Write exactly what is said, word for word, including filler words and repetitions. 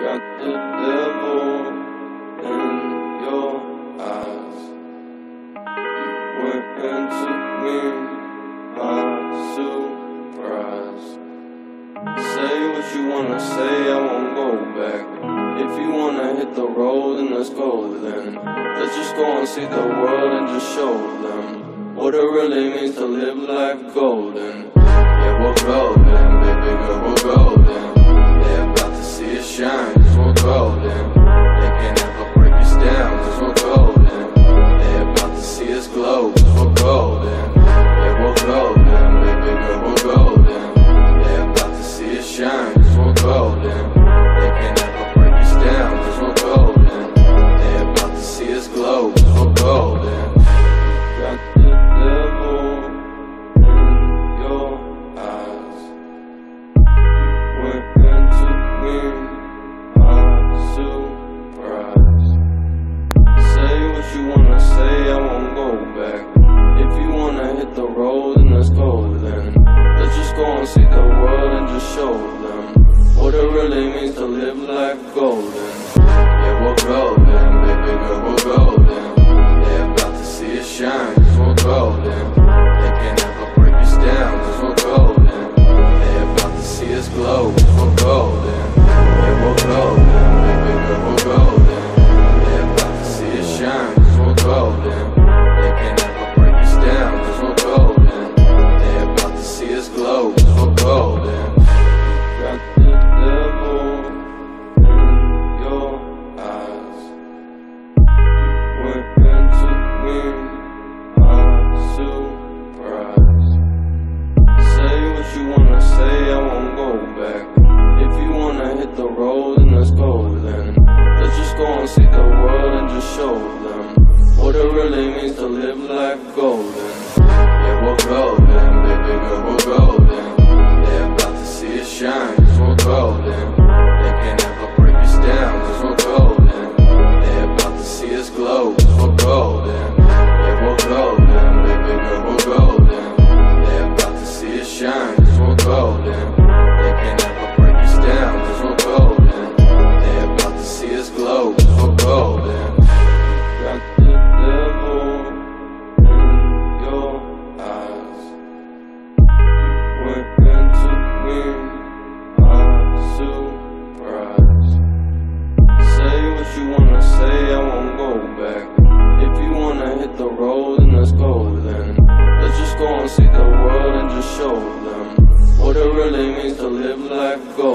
Got the devil in your eyes. You went and took me by surprise. Say what you wanna say, I won't go back. If you wanna hit the road, then let's go then. Let's just go and see the world and just show them what it really means to live life golden. Yeah, we're golden, baby girl, we're golden. They're about to see us shine, cause we're golden. They can't ever break us down, cause we're golden. They're about to see us glow, cause we're golden. Yeah, we're golden, baby girl, we're golden. They're about to see us shine, cause we're golden. They can't ever break us down, cause we're golden. They're about to see us glow, cause we're golden. Got the devil in your eyes. You went and took me by surprise. Say what you wanna say, I won't go back. If you wanna hit the road, then let's go then. Let's just go and see the world and just show them what it really means to live life golden. Yeah, we're golden, baby girl, we're golden. They're about to see us shine, cause we're golden. They can't ever break us down, cause we're golden. They're about to see us glow, cause we're golden. Yeah, we're golden, baby girl, we're golden. They're about to see us shine, cause we're golden. They can't ever break us down, cause we're golden. They're about to see us glow, cause we're golden. Got the devil in your eyes. You went and took me by surprise. Say what you wanna say, I won't go back. If you wanna hit the road, then let's go then. Let's just go and see the world and just show them what it really means to live life golden. Yeah, we're golden, baby girl, we're golden. They're about to see us shine, cause we're golden. They can't ever break us down, cause we're golden. They're about to see us glow, cause we're golden. Yeah, we're golden, baby girl, we're golden. They're about to see us shine, cause we're golden. They can't ever break us down, cause we're golden. They're about to see us glow, cause we're golden. Got the devil in your eyes. You went and took me by surprise. Say what you wanna say, I won't go back. If you wanna hit the road, then let's go then. Let's just go and see the world and just show them what it really means to live life golden.